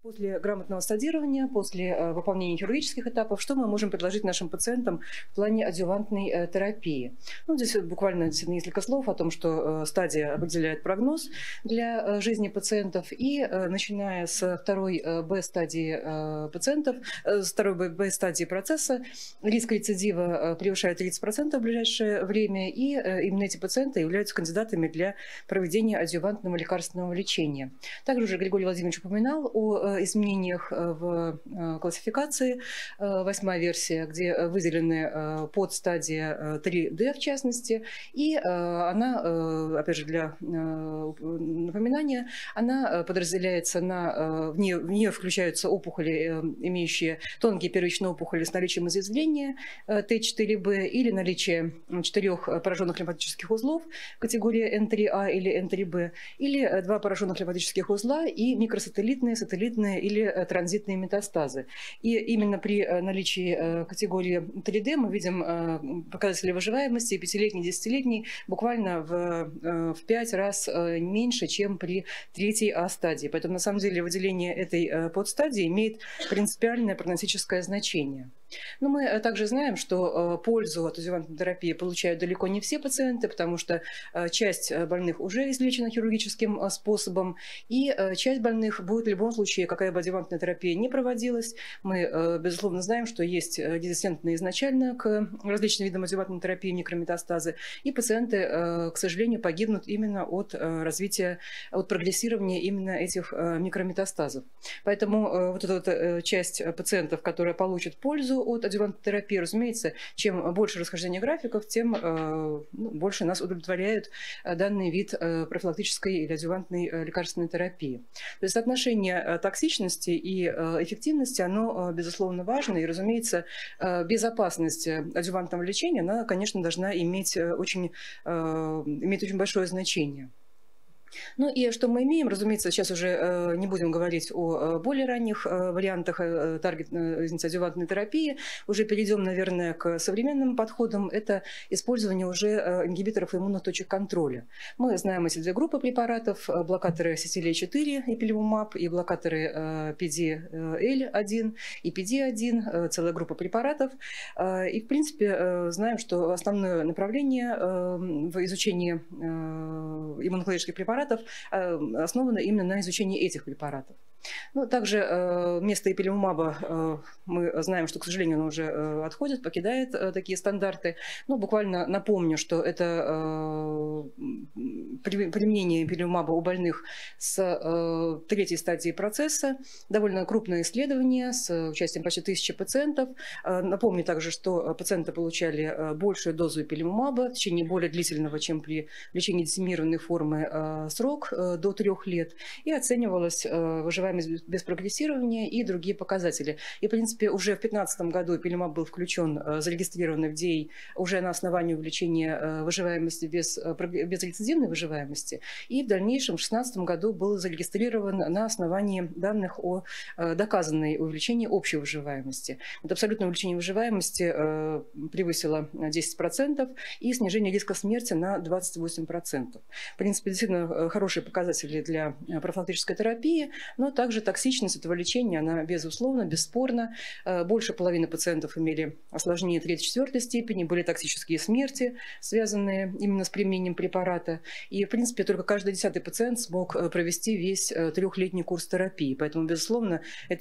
После грамотного стадирования, после выполнения хирургических этапов, что мы можем предложить нашим пациентам в плане адъювантной терапии? Ну, здесь буквально несколько слов о том, что стадия определяет прогноз для жизни пациентов. И начиная с второй Б-стадии пациентов, с второй Б-стадии процесса, риск рецидива превышает 30% в ближайшее время. И именно эти пациенты являются кандидатами для проведения адъювантного лекарственного лечения. Также уже Григорий Владимирович упоминал о изменениях в классификации, 8-я версия, где выделены подстадия 3D в частности, и она, опять же, для напоминания, она подразделяется в нее включаются опухоли, имеющие тонкие первичные опухоли с наличием изъязвления Т4Б или наличие 4 пораженных лимфатических узлов категории N3А или N3Б, или 2 пораженных лимфатических узла и микросателлитные, сателлитные или транзитные метастазы. И именно при наличии категории 3D мы видим показатели выживаемости 5-летней, 10-летней буквально в 5 раз меньше, чем при 3-й А-стадии. Поэтому на самом деле выделение этой подстадии имеет принципиальное прогностическое значение. Но мы также знаем, что пользу от адъювантной терапии получают далеко не все пациенты, потому что часть больных уже излечена хирургическим способом, и часть больных будет в любом случае, какая бы адъювантная терапия не проводилась. Мы, безусловно, знаем, что есть резистентные изначально к различным видам адъювантной терапии микрометастазы, и пациенты, к сожалению, погибнут именно от развития, от прогрессирования именно этих микрометастазов. Поэтому вот эта часть пациентов, которая получит пользу от адъювантной терапии, разумеется, чем больше расхождения графиков, тем больше нас удовлетворяет данный вид профилактической или адъювантной лекарственной терапии. То есть соотношение токсичности и эффективности, оно, безусловно, важно. И, разумеется, безопасность адъювантного лечения, она, конечно, должна иметь очень большое значение. Ну и что мы имеем, разумеется, сейчас уже не будем говорить о более ранних вариантах адъювантной терапии, уже перейдем, наверное, к современным подходам. Это использование уже ингибиторов иммунных точек контроля. Мы знаем эти две группы препаратов: блокаторы CTLA-4, ipilimumab, и блокаторы PD-L1 и PD-1, целая группа препаратов. И, в принципе, знаем, что основное направление в изучении иммунологических препаратов основано именно на изучении этих препаратов. Ну, также место ipilimumab мы знаем, что, к сожалению, оно уже отходит, покидает такие стандарты. Но буквально напомню, что это применение ipilimumab у больных с 3-й стадии процесса. Довольно крупное исследование с участием почти 1000 пациентов. Напомню также, что пациенты получали большую дозу ipilimumab в течение более длительного, чем при лечении диссеминированной формы, срок до 3 лет, и оценивалась выживаемость без прогрессирования и другие показатели. И, в принципе, уже в 2015 году ipilimumab был включен, зарегистрированный в ДИИ уже на основании увеличения выживаемости без рецидивной выживаемости, и в дальнейшем в 2016 году был зарегистрирован на основании данных о доказанной увеличении общей выживаемости. Это абсолютное увеличение выживаемости превысило 10% и снижение риска смерти на 28%. В принципе, действительно хорошие показатели для профилактической терапии, но также токсичность этого лечения, она безусловно, бесспорно. Больше половины пациентов имели осложнения 3-4 степени, были токсические смерти, связанные именно с применением препарата. И, в принципе, только каждый 10-й пациент смог провести весь 3-летний курс терапии. Поэтому, безусловно,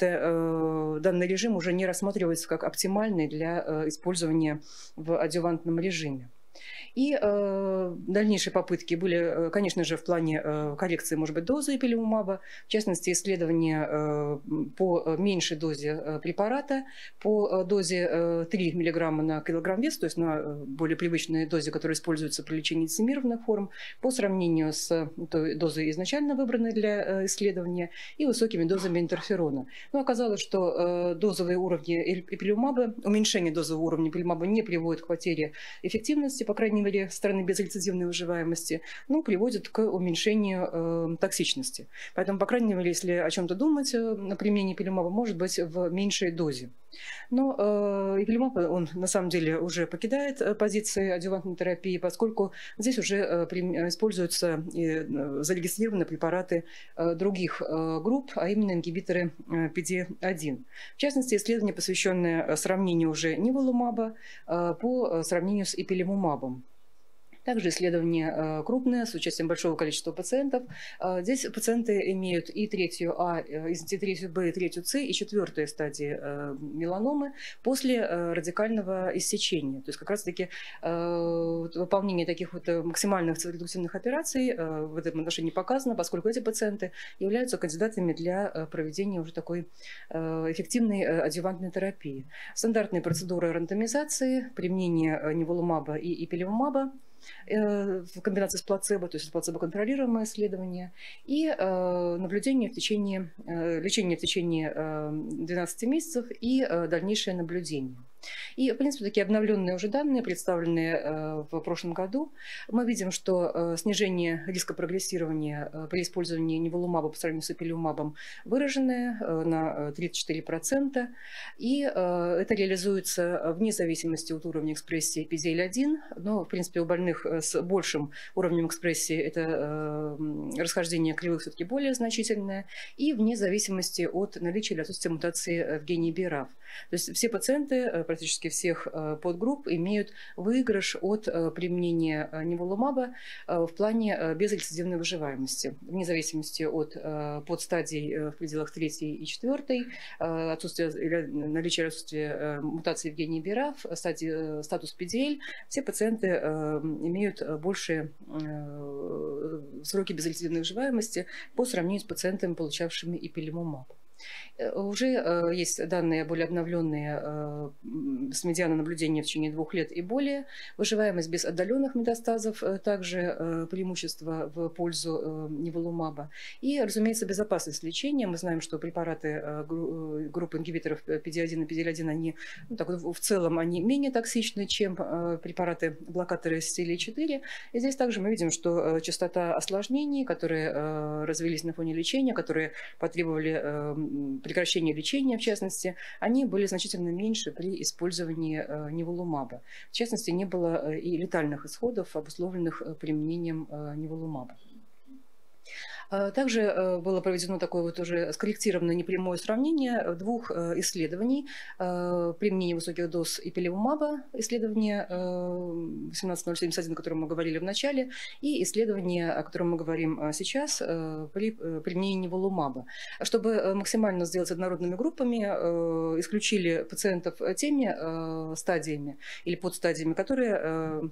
данный режим уже не рассматривается как оптимальный для использования в адъювантном режиме. И дальнейшие попытки были, конечно же, в плане коррекции, может быть, дозы ipilimumab, в частности, исследования по меньшей дозе препарата, по дозе 3 мг на килограмм вес, то есть на более привычной дозе, которая используется при лечении диссеминированных форм, по сравнению с той дозой, изначально выбранной для исследования, и высокими дозами интерферона. Но оказалось, что дозовые уровни ipilimumab, уменьшение дозового уровня ipilimumab не приводит к потере эффективности выживаемости, по крайней мере, страны безрецидивной выживаемости, ну, приводит к уменьшению токсичности. Поэтому, по крайней мере, если о чем-то думать на применении ипилумаба, может быть в меньшей дозе. Но ипилумаб, он на самом деле уже покидает позиции адъювантной терапии, поскольку здесь уже используются и зарегистрированы препараты других групп, а именно ингибиторы PD-1. В частности, исследование, посвященное сравнению уже ниволумаба по сравнению с ипилумабом. Также исследование крупное, с участием большого количества пациентов. Здесь пациенты имеют и третью А, и третью Б, и третью С, и четвертую стадии меланомы после радикального иссечения. То есть как раз-таки выполнение таких вот максимальных циторедуктивных операций в этом отношении показано, поскольку эти пациенты являются кандидатами для проведения уже такой эффективной адъювантной терапии. Стандартные процедуры рандомизации, применение ниволумаба и ипилумаба в комбинации с плацебо, то есть плацебо-контролируемое исследование, и лечение в течение 12 месяцев и дальнейшее наблюдение. И, в принципе, такие обновленные уже данные, представленные в прошлом году, мы видим, что снижение риска прогрессирования при использовании ниволумаба по сравнению с ипилумабом выраженное на 34%, и это реализуется вне зависимости от уровня экспрессии PDL1, но, в принципе, у больных с большим уровнем экспрессии это расхождение кривых все-таки более значительное, и вне зависимости от наличия или отсутствия мутации в гене BRAF. То есть все пациенты практически всех подгрупп имеют выигрыш от применения ниволумаба в плане безрецидивной выживаемости, вне зависимости от подстадий в пределах 3 и 4, наличия или отсутствия мутации в гене BRAF, статус PDL, все пациенты имеют большие сроки безрецидивной выживаемости по сравнению с пациентами, получавшими ипилумаб. Уже есть данные более обновленные с медианой наблюдения в течение 2 лет и более. Выживаемость без отдаленных метастазов также преимущество в пользу ниволумаба. И, разумеется, безопасность лечения. Мы знаем, что препараты группы ингибиторов PD-1 и PD-L1, они, ну, так, в целом они менее токсичны, чем препараты блокаторы CTLA-4. И здесь также мы видим, что частота осложнений, которые развились на фоне лечения, которые потребовали прекращения лечения, в частности, они были значительно меньше при использовании ниволумаба. В частности, не было и летальных исходов, обусловленных применением ниволумаба. Также было проведено такое вот уже скорректированное непрямое сравнение 2 исследований. Применение высоких доз ипилумаба, исследование 18071, о котором мы говорили в начале, и исследование, о котором мы говорим сейчас, при применении ниволумаба. Чтобы максимально сделать однородными группами, исключили пациентов теми стадиями или подстадиями, которые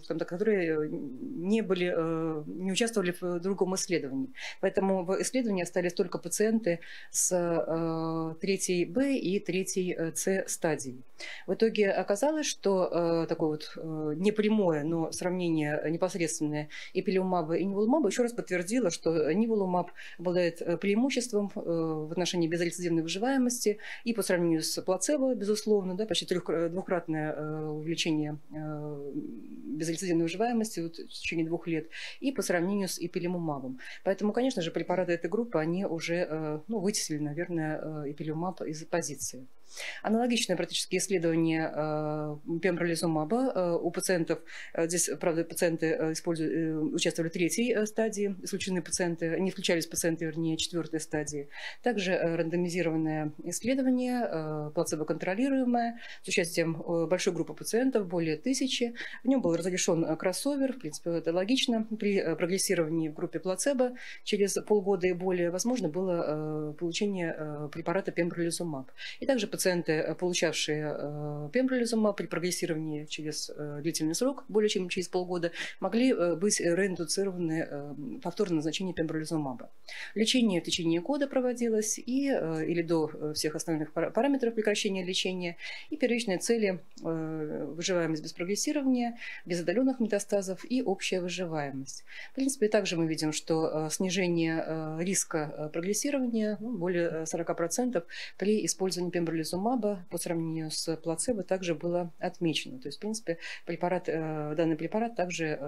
не участвовали в другом исследовании. Поэтому в исследовании остались только пациенты с 3 Б и 3 С стадией. В итоге оказалось, что такое вот непрямое, но сравнение непосредственное ипилумаба и ниволумаба еще раз подтвердило, что ниволумаб обладает преимуществом в отношении безрецидивной выживаемости и по сравнению с плацебо, безусловно, да, почти двукратное увеличение безрецидивной выживаемости в течение 2 лет, и по сравнению с ипилумабом. Поэтому, конечно же, препараты этой группы, они уже вытеснили, наверное, ипилумаб из позиции. Аналогичное практически исследование пембролизумаба у пациентов. Здесь, правда, пациенты участвовали в 3 стадии, исключены пациенты, не включались пациенты, вернее, 4 стадии. Также рандомизированное исследование, плацебо-контролируемое, с участием большой группы пациентов, более 1000. В нем был разрешен кроссовер, в принципе, это логично. При прогрессировании в группе плацебо через полгода и более возможно было получение препарата пембролизумаб. И также пациенты, получавшие пембролизумаб при прогрессировании через длительный срок, более чем через полгода, могли быть реиндуцированы повторное назначение пембролизумаба. Лечение в течение года проводилось или до всех основных параметров прекращения лечения, и первичные цели – выживаемость без прогрессирования, без отдаленных метастазов и общая выживаемость. В принципе, также мы видим, что снижение риска прогрессирования более 40% при использовании пембролизумаба пембролизумаба по сравнению с плацебо также было отмечено. То есть, в принципе, данный препарат также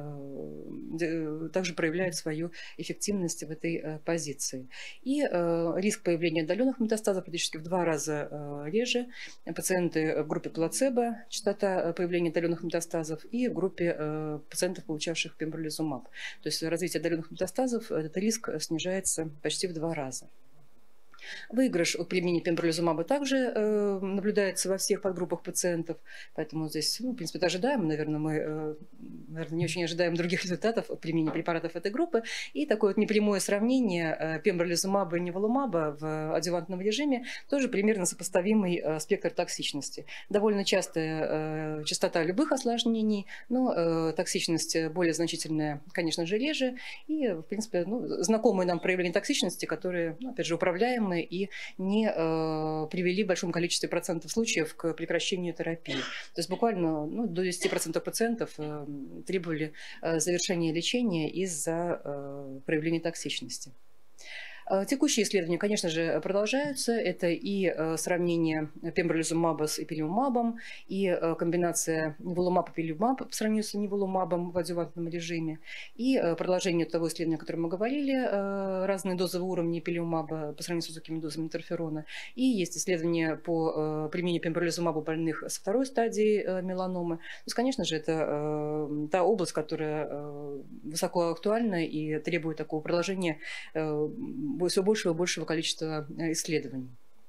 проявляет свою эффективность в этой позиции. И риск появления отдаленных метастазов практически в 2 раза реже. Пациенты в группе плацебо, частота появления отдаленных метастазов, и в группе пациентов, получавших пембролизумаб. То есть развитие отдаленных метастазов, этот риск снижается почти в 2 раза. Выигрыш от применения пембролизумаба также наблюдается во всех подгруппах пациентов, поэтому здесь, в принципе, это ожидаемо. Наверное, мы не очень ожидаем других результатов от применения препаратов этой группы. И такое вот непрямое сравнение пембролизумаба и ниволумаба в адъювантном режиме тоже примерно сопоставимый спектр токсичности. Довольно частая частота любых осложнений, но токсичность более значительная, конечно же, реже. И, в принципе, знакомые нам проявления токсичности, которые, опять же, управляемые и не привели в большом количестве процентов случаев к прекращению терапии. То есть буквально до 10% пациентов требовали завершения лечения из-за проявления токсичности. Текущие исследования, конечно же, продолжаются. Это и сравнение пембролизумаба с ипилумабом, и комбинация ниволумаб-ипилумаб по сравнению с ниволумабом в адъювантном режиме, и продолжение того исследования, о котором мы говорили, разные дозовые уровни ипилумаба по сравнению с высокими дозами интерферона. И есть исследования по применению пембролизумаба у больных со 2-й стадией меланомы. То есть, конечно же, это та область, которая высоко актуальна и требует такого продолжения все большего и большего количества исследований.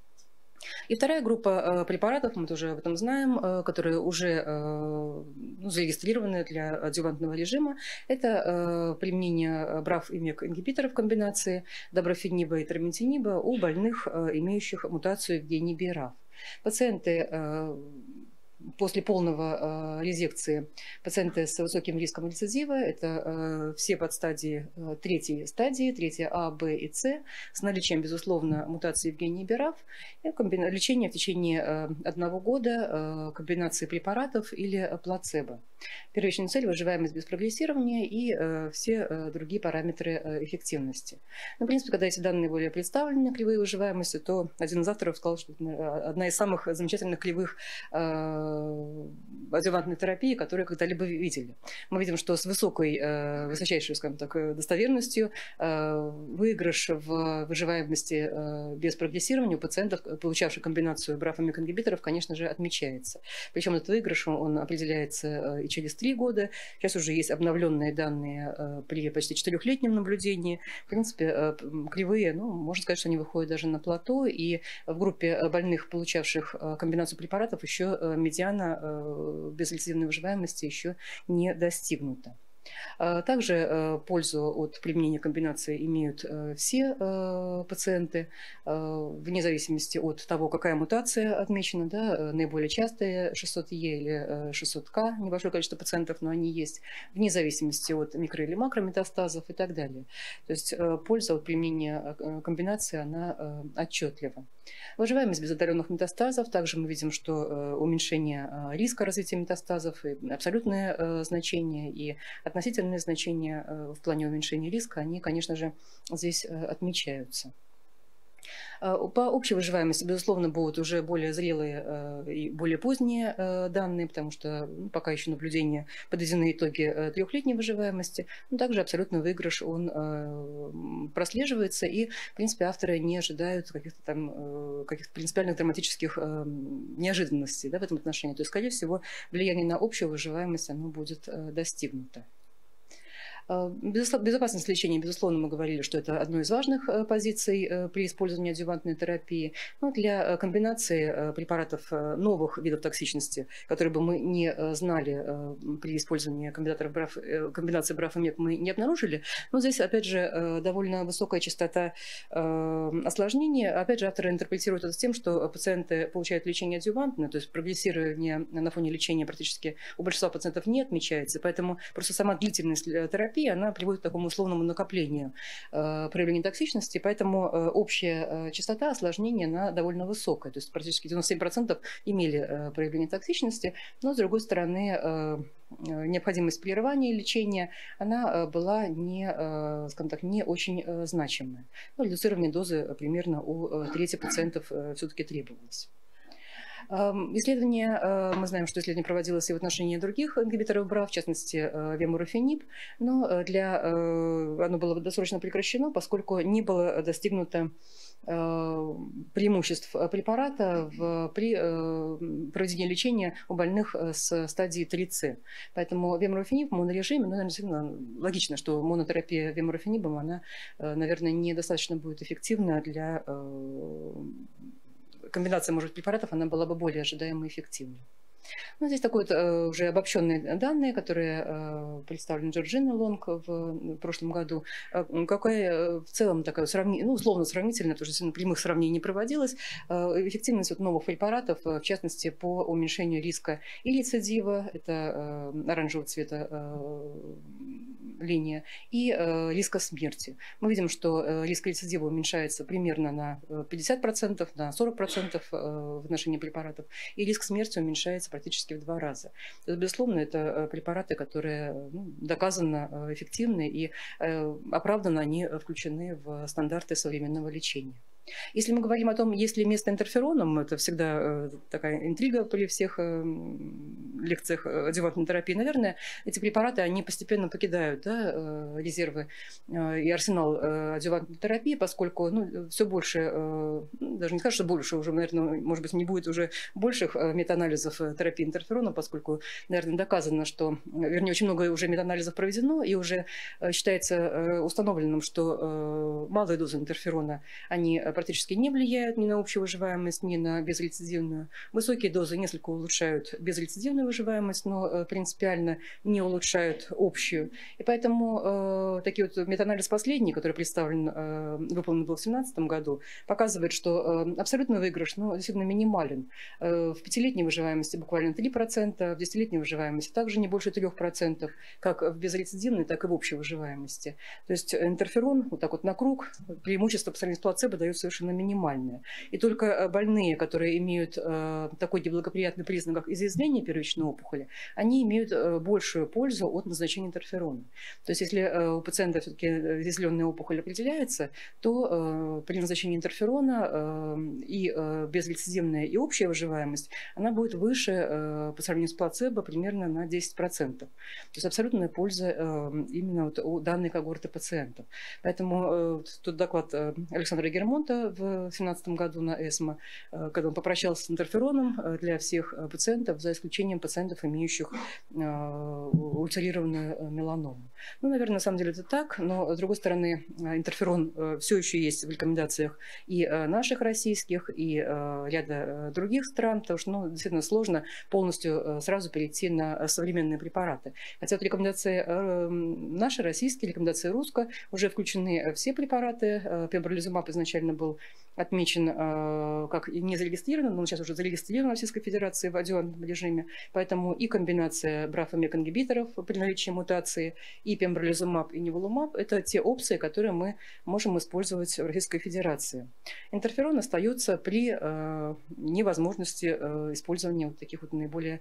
И вторая группа препаратов, мы тоже об этом знаем, которые уже зарегистрированы для адъювантного режима, это применение БРАФ и МЕК-ингибиторов комбинации доброфениба и траментиниба у больных, имеющих мутацию в гене BRAF. Пациенты после полного резекции, пациенты с высоким риском рецидива, это все подстадии 3-й стадии, 3-я А, Б и С, с наличием, безусловно, мутации в гене BRAF, лечение в течение 1 года, комбинации препаратов или плацебо. Первичная цель – выживаемость без прогрессирования и все другие параметры эффективности. В принципе, когда эти данные были представлены, кривые выживаемости, то один из авторов сказал, что это одна из самых замечательных кривых адъювантной терапии, которые когда-либо видели. Мы видим, что с высочайшей, скажем так, достоверностью выигрыш в выживаемости без прогрессирования у пациентов, получавших комбинацию БРАФ и МЕК-ингибиторов, конечно же, отмечается. Причем этот выигрыш он определяется и через 3 года. Сейчас уже есть обновленные данные при почти 4-летнем наблюдении. В принципе, кривые, можно сказать, что они выходят даже на плато, и в группе больных, получавших комбинацию препаратов, еще медиана безрецидивной выживаемости еще не достигнута. Также пользу от применения комбинации имеют все пациенты, вне зависимости от того, какая мутация отмечена, наиболее частые 600Е или 600К, небольшое количество пациентов, но они есть, вне зависимости от микро- или макрометастазов и так далее. То есть польза от применения комбинации, она отчетлива. Выживаемость без отдаленных метастазов. Также мы видим, что уменьшение риска развития метастазов, и абсолютное значение, и относительные значения в плане уменьшения риска, они, конечно же, здесь отмечаются. По общей выживаемости, безусловно, будут уже более зрелые и более поздние данные, потому что пока еще наблюдения подведены итоги 3-летней выживаемости. Но также абсолютный выигрыш он прослеживается, и, в принципе, авторы не ожидают каких-то принципиальных драматических неожиданностей в этом отношении. То есть, скорее всего, влияние на общую выживаемость оно будет достигнуто. Безопасность лечения, безусловно, мы говорили, что это одно из важных позиций при использовании адъювантной терапии. Но для комбинации препаратов новых видов токсичности, которые бы мы не знали при использовании комбинации БРАФ и МЕК, мы не обнаружили. Но здесь, опять же, довольно высокая частота осложнений. Опять же, авторы интерпретируют это с тем, что пациенты получают лечение адъювантное, то есть прогрессирование на фоне лечения практически у большинства пациентов не отмечается. Поэтому просто сама длительность терапии, она приводит к такому условному накоплению проявления токсичности, поэтому общая частота осложнений, она довольно высокая, то есть практически 97% имели проявление токсичности, но, с другой стороны, необходимость прерывания лечения, она была не очень значимая. Редуцирование дозы примерно у трети пациентов все-таки требовалось. Исследование, мы знаем, что исследование проводилось и в отношении других ингибиторов БРАФ, в частности, вемурофенип, но оно было досрочно прекращено, поскольку не было достигнуто преимуществ препарата при проведении лечения у больных с стадии 3С. Поэтому вемурофенип в монорежиме, наверное, логично, что монотерапия вемурофенибом, она, наверное, недостаточно будет эффективна для комбинации, может, препаратов, она была бы более ожидаемо эффективной. Ну, здесь такие уже обобщенные данные, которые представлены Джорджиной Лонг в прошлом году. Какая в целом такая условно сравнительная, потому что прямых сравнений не проводилось, эффективность новых препаратов, в частности, по уменьшению риска и рецидива, это оранжевого цвета линия, и риска смерти. Мы видим, что риск рецидива уменьшается примерно на 50%, на 40% в отношении препаратов, и риск смерти уменьшается практически в 2 раза. То есть, безусловно, это препараты, которые доказанно эффективны и оправданно они включены в стандарты современного лечения. Если мы говорим о том, есть ли место интерферонам, это всегда такая интрига при всех лекциях адъювантной терапии, наверное, эти препараты, они постепенно покидают резервы и арсенал адъювантной терапии, поскольку все больше, даже не скажу, что больше, уже, наверное, может быть, не будет уже больших метаанализов терапии интерферона, поскольку, наверное, доказано, что, вернее, очень много уже метаанализов проведено, и уже считается установленным, что малые дозы интерферона, они практически не влияют ни на общую выживаемость, ни на безрецидивную. Высокие дозы несколько улучшают безрецидивную выживаемость, но принципиально не улучшают общую. И поэтому такие вот метаанализ последний, который выполнен был в 2017 году, показывает, что абсолютный выигрыш действительно минимален. В 5-летней выживаемости буквально 3%, в 10-летней выживаемости также не больше 3%, как в безрецидивной, так и в общей выживаемости. То есть интерферон вот так вот на круг, преимущество по сравнению с плацебо дает совершенно минимальное. И только больные, которые имеют такой неблагоприятный признак, как изъязвление первичной опухоли, они имеют большую пользу от назначения интерферона. То есть если у пациента все-таки изъязвленная опухоль определяется, то при назначении интерферона и безрецидивная, и общая выживаемость, она будет выше по сравнению с плацебо примерно на 10%. То есть абсолютная польза именно у данной когорты пациентов. Поэтому тот доклад Александра Гермонта в 2017 году на ЭСМО, когда он попрощался с интерфероном для всех пациентов, за исключением пациентов, имеющих ульцерированную меланому. Наверное, на самом деле это так, но, с другой стороны, интерферон все еще есть в рекомендациях и наших российских, и ряда других стран, потому что действительно сложно полностью сразу перейти на современные препараты. Хотя вот рекомендации наши, российские, рекомендации русско, уже включены все препараты. Пембролизумаб изначально был отмечен как не зарегистрирован, но он сейчас уже зарегистрирован в Российской Федерации в адъювантном режиме. Поэтому и комбинация БРАФ и МЕК-ингибиторов при наличии мутации, и пембролизумаб, и ниволумаб – это те опции, которые мы можем использовать в Российской Федерации. Интерферон остается при невозможности использования вот таких вот наиболее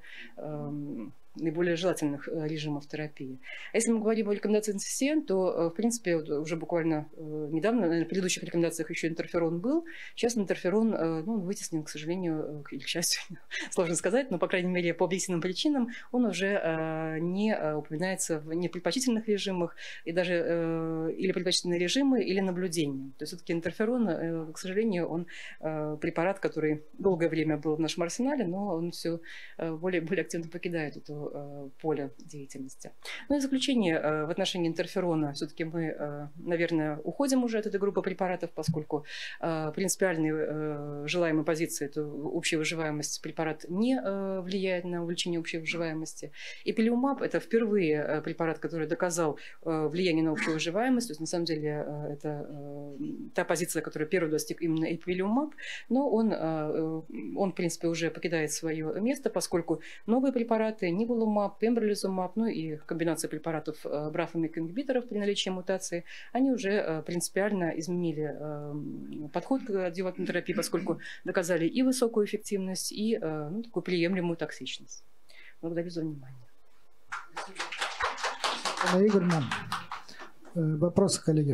желательных режимов терапии. А если мы говорим о рекомендации NCCN, то, в принципе, уже буквально недавно, наверное, в предыдущих рекомендациях еще интерферон был. Сейчас интерферон вытеснен, к сожалению, или к счастью, сложно сказать, но, по крайней мере, по объективным причинам он уже не упоминается в непредпочтительных режимах, и даже или предпочтительные режимы, или наблюдения. То есть все-таки интерферон, к сожалению, он препарат, который долгое время был в нашем арсенале, но он все более активно покидает эту поля деятельности. Ну и в заключение, в отношении интерферона все-таки мы, наверное, уходим уже от этой группы препаратов, поскольку принципиальной желаемой позиции, это общая выживаемость, препарат не влияет на увеличение общей выживаемости. Эпилиумаб – это впервые препарат, который доказал влияние на общую выживаемость. То есть, на самом деле, это та позиция, которую первый достиг именно эпилиумаб, но он, в принципе, уже покидает свое место, поскольку новые препараты, ниволумаб, пембролизумаб, и комбинация препаратов БРАФ и MEK-ингибиторов при наличии мутации, они уже принципиально изменили подход к адъювантной терапии, поскольку доказали и высокую эффективность, и такую приемлемую токсичность. Благодарю за внимание. Игорь, вопросы, коллеги?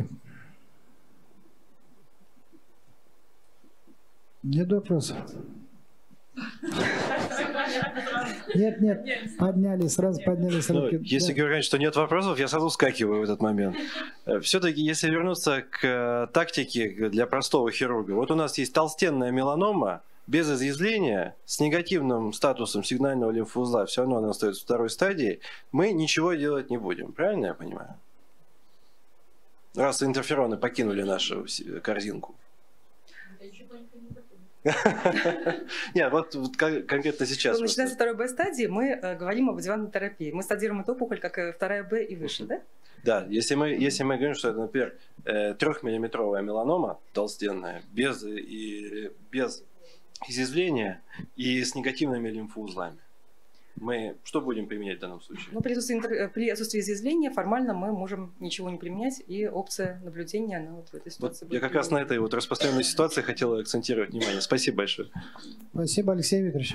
Нет вопросов? Нет, подняли, сразу поднялись руки. Если говорить, что нет вопросов, я сразу вскакиваю в этот момент. Все-таки, если вернуться к тактике для простого хирурга, вот у нас есть толстенная меланома, без изъязвления, с негативным статусом сигнального лимфоузла, все равно она остается в второй стадии, мы ничего делать не будем. Правильно я понимаю? Раз интерфероны покинули нашу корзинку. Нет, вот конкретно сейчас. Начиная со второй Б-стадии, мы говорим об адъювантной терапии. Мы стадируем эту опухоль как вторая Б и выше, да? Да, если мы говорим, что это, например, 3-миллиметровая меланома толстенная, без изъязвления и с негативными лимфоузлами, мы что будем применять в данном случае? Ну, при отсутствии изъязвления формально мы можем ничего не применять, и опция наблюдения, она вот в этой ситуации Вот будет. я как раз на этой вот распространенной ситуации хотел акцентировать внимание. Спасибо большое. Спасибо, Алексей Викторович.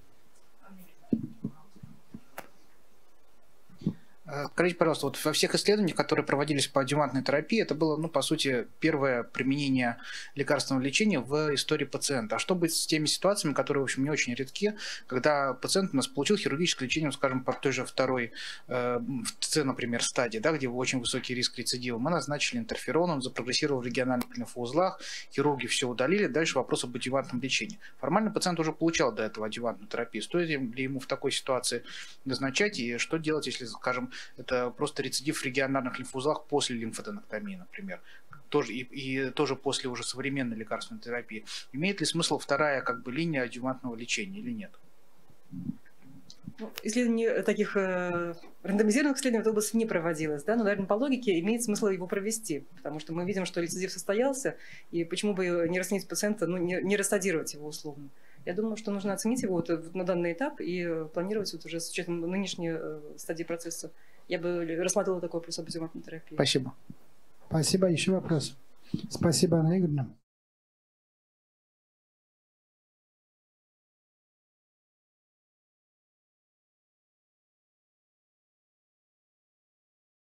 Скажите, пожалуйста, вот во всех исследованиях, которые проводились по адъювантной терапии, это было, ну, по сути, первое применение лекарственного лечения в истории пациента. А что быть с теми ситуациями, которые, в общем, не очень редки, когда пациент у нас получил хирургическое лечение, скажем, по той же второй С, например, стадии, да, где очень высокий риск рецидива, мы назначили интерферон, он запрогрессировал в региональных лимфоузлах, хирурги все удалили, дальше вопрос об адъювантном лечении. Формально пациент уже получал до этого адъювантную терапию. Стоит ли ему в такой ситуации назначать, и что делать, если, скажем, это просто рецидив в региональных лимфоузлах после лимфоденектомии, например, тоже, и тоже после уже современной лекарственной терапии. Имеет ли смысл вторая линия адъювантного лечения или нет? Исследований таких рандомизированных исследований в этой области не проводилось, да? Но, наверное, по логике имеет смысл его провести, потому что мы видим, что рецидив состоялся, и почему бы не расценить пациента, ну, не растадировать его условно. Я думаю, что нужно оценить его вот на данный этап и планировать вот уже с учетом нынешней стадии процесса. Я бы рассматривала такой вопрос об адъювантной терапии. Спасибо. Спасибо. Еще вопрос. Спасибо, Анна Игоревна.